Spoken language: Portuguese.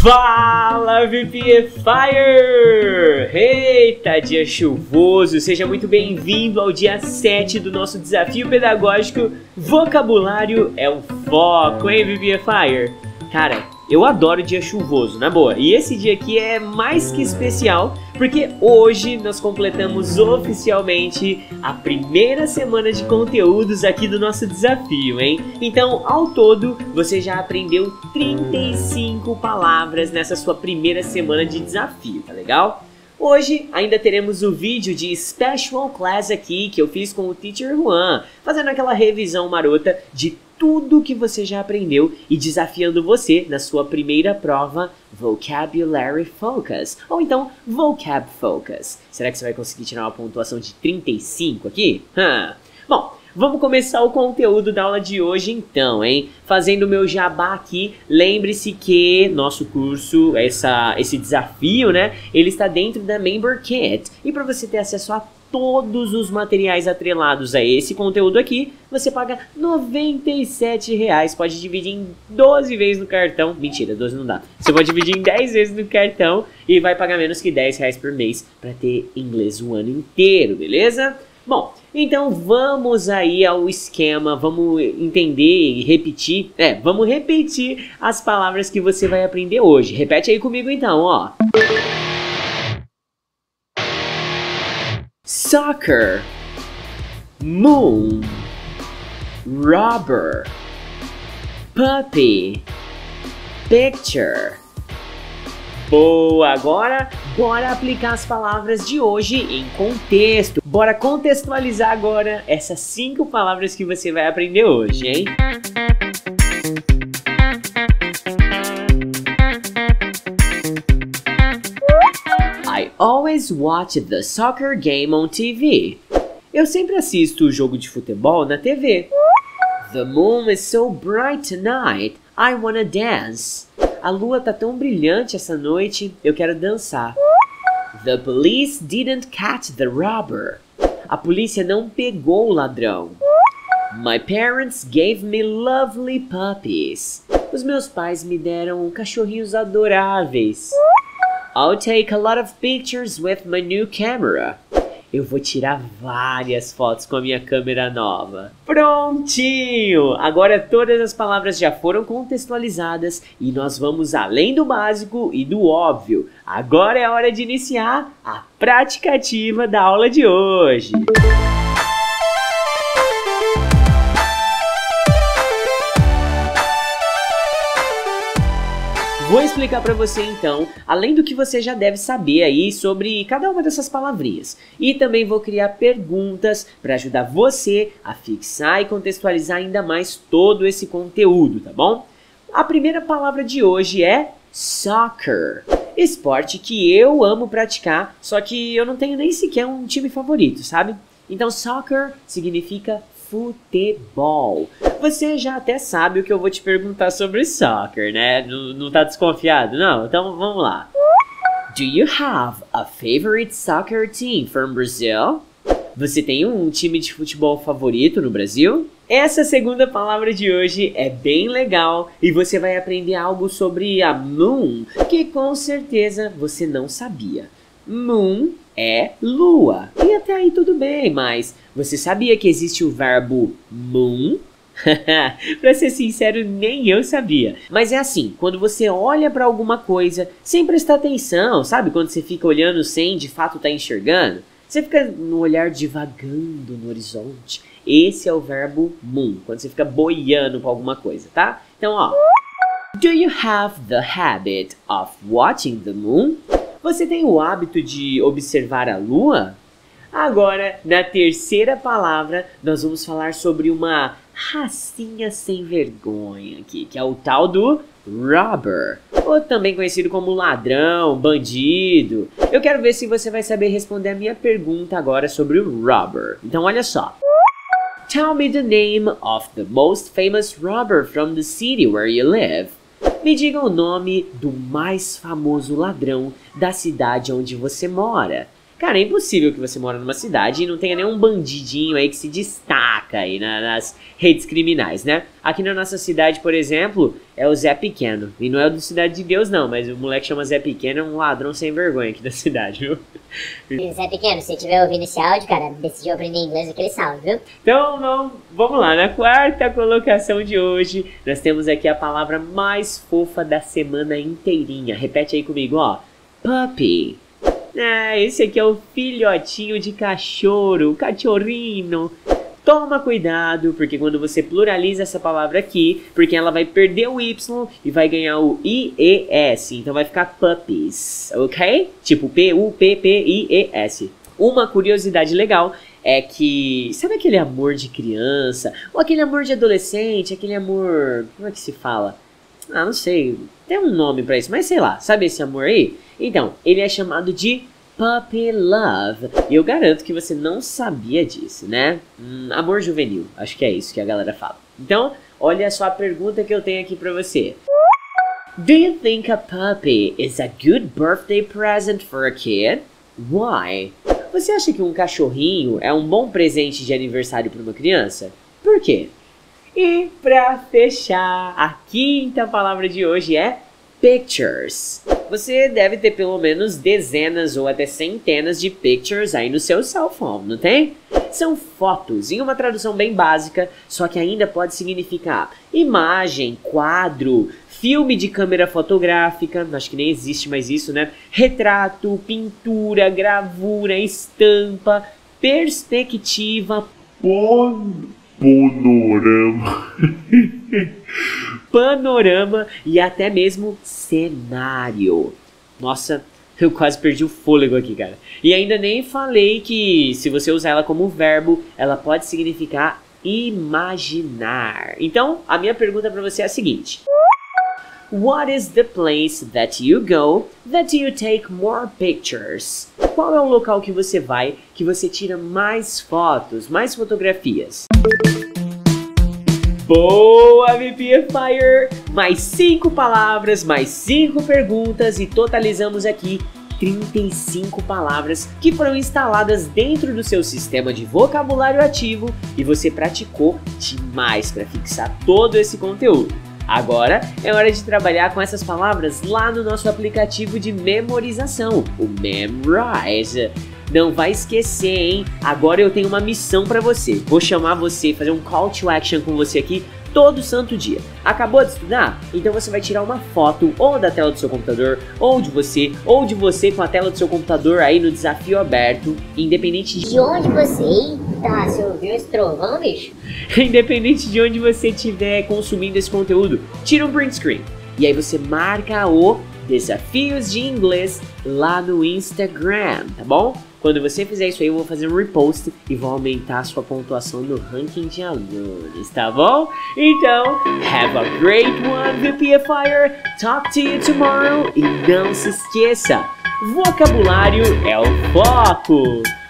Fala VPFire! Eita, dia chuvoso! Seja muito bem-vindo ao dia 7 do nosso desafio pedagógico Vocabulário é o Foco, hein VPFire? Cara, eu adoro dia chuvoso, na boa. E esse dia aqui é mais que especial, porque hoje nós completamos oficialmente a primeira semana de conteúdos aqui do nosso desafio, hein? Então, ao todo, você já aprendeu 35 palavras nessa sua primeira semana de desafio, tá legal? Hoje ainda teremos o vídeo de Special Class aqui, que eu fiz com o Teacher Juan, fazendo aquela revisão marota de tudo que você já aprendeu e desafiando você na sua primeira prova Vocabulary Focus, ou então Vocab Focus. Será que você vai conseguir tirar uma pontuação de 35 aqui? Bom, vamos começar o conteúdo da aula de hoje então, hein? Fazendo o meu jabá aqui, lembre-se que nosso curso, esse desafio, né? Ele está dentro da Member Kit. E para você ter acesso a todos os materiais atrelados a esse conteúdo aqui, você paga R$ 97. Pode dividir em 12 vezes no cartão. Mentira, 12 não dá. Você pode dividir em 10 vezes no cartão e vai pagar menos que R$ 10 por mês para ter inglês o ano inteiro, beleza? Bom, então vamos aí ao esquema, vamos entender e repetir. Vamos repetir as palavras que você vai aprender hoje. Repete aí comigo então, ó. Soccer, moon, rubber, puppy, picture. Boa, agora bora aplicar as palavras de hoje em contexto. Bora contextualizar agora essas 5 palavras que você vai aprender hoje, hein? I always watch the soccer game on TV. Eu sempre assisto o jogo de futebol na TV. The moon is so bright tonight, I wanna dance. A lua tá tão brilhante essa noite, eu quero dançar. The police didn't catch the robber. A polícia não pegou o ladrão. My parents gave me lovely puppies. Os meus pais me deram cachorrinhos adoráveis. I'll take a lot of pictures with my new camera. Eu vou tirar várias fotos com a minha câmera nova. Prontinho! Agora todas as palavras já foram contextualizadas e nós vamos além do básico e do óbvio. Agora é a hora de iniciar a prática ativa da aula de hoje. Vou explicar para você então, além do que você já deve saber aí sobre cada uma dessas palavrinhas. E também vou criar perguntas para ajudar você a fixar e contextualizar ainda mais todo esse conteúdo, tá bom? A primeira palavra de hoje é soccer. Esporte que eu amo praticar, só que eu não tenho nem sequer um time favorito, sabe? Então soccer significa futebol. Você já até sabe o que eu vou te perguntar sobre soccer, né? Não tá desconfiado? Não? Então vamos lá. Do you have a favorite soccer team from Brazil? Você tem um time de futebol favorito no Brasil? Essa segunda palavra de hoje é bem legal e você vai aprender algo sobre a moon que com certeza você não sabia. Moon é lua. E até aí tudo bem, mas você sabia que existe o verbo moon? Pra ser sincero, nem eu sabia. Mas é assim, quando você olha pra alguma coisa sem prestar atenção, sabe? Quando você fica olhando sem de fato estar enxergando, você fica no olhar divagando no horizonte. Esse é o verbo moon, quando você fica boiando pra alguma coisa, tá? Então, ó. Do you have the habit of watching the moon? Você tem o hábito de observar a lua? Agora, na terceira palavra, nós vamos falar sobre uma racinha sem vergonha aqui, que é o tal do robber, ou também conhecido como ladrão, bandido. Eu quero ver se você vai saber responder a minha pergunta agora sobre o robber. Então, olha só. Tell me the name of the most famous robber from the city where you live. Me diga o nome do mais famoso ladrão da cidade onde você mora. Cara, é impossível que você mora numa cidade e não tenha nenhum bandidinho aí que se destaca aí nas redes criminais, né? Aqui na nossa cidade, por exemplo, é o Zé Pequeno. E não é o do Cidade de Deus, não, mas o moleque chama Zé Pequeno, é um ladrão sem vergonha aqui da cidade, viu? Zé Pequeno, se você estiver ouvindo esse áudio, cara, decidiu aprender inglês aquele salve, viu? Então, vamos lá, na quarta colocação de hoje, nós temos aqui a palavra mais fofa da semana inteirinha. Repete aí comigo, ó. Puppy. Esse aqui é o filhotinho de cachorro, o cachorrinho. Toma cuidado, porque quando você pluraliza essa palavra aqui, porque ela vai perder o Y e vai ganhar o IES, então vai ficar puppies, ok? Tipo P-U-P-P-I-E-S. Uma curiosidade legal é que, sabe aquele amor de criança, ou aquele amor de adolescente, aquele amor, como é que se fala? Não sei, tem um nome pra isso, mas sei lá, sabe esse amor aí? Então, ele é chamado de Puppy Love. E eu garanto que você não sabia disso, né? Amor juvenil, acho que é isso que a galera fala. Então, olha só a pergunta que eu tenho aqui pra você. Do you think a puppy is a good birthday present for a kid? Why? Você acha que um cachorrinho é um bom presente de aniversário para uma criança? Por quê? E pra fechar, a quinta palavra de hoje é pictures. Você deve ter pelo menos dezenas ou até centenas de pictures aí no seu cell phone, não tem? São fotos, em uma tradução bem básica, só que ainda pode significar imagem, quadro, filme de câmera fotográfica, acho que nem existe mais isso, né? Retrato, pintura, gravura, estampa, perspectiva, panorama e até mesmo cenário. Nossa, eu quase perdi o fôlego aqui, cara. E ainda nem falei que se você usar ela como verbo, ela pode significar imaginar. Então, a minha pergunta para você é a seguinte. What is the place that you go that you take more pictures? Qual é o local que você vai que você tira mais fotos, mais fotografias? Boa, VPFire! Mais 5 palavras, mais 5 perguntas e totalizamos aqui 35 palavras que foram instaladas dentro do seu sistema de vocabulário ativo e você praticou demais para fixar todo esse conteúdo. Agora é hora de trabalhar com essas palavras lá no nosso aplicativo de memorização, o Memrise. Não vai esquecer, hein? Agora eu tenho uma missão pra você. Vou chamar você, fazer um call to action com você aqui todo santo dia. Acabou de estudar? Então você vai tirar uma foto ou da tela do seu computador, ou de você com a tela do seu computador aí no desafio aberto, independente de onde você tá. Você ouviu esse trovão, bicho? Independente de onde você estiver consumindo esse conteúdo, tira um print screen. E aí você marca o Desafios de Inglês lá no Instagram, tá bom? Quando você fizer isso aí, eu vou fazer um repost e vou aumentar a sua pontuação no ranking de alunos, tá bom? Então, have a great one, VPFire! Talk to you tomorrow! E não se esqueça, vocabulário é o foco!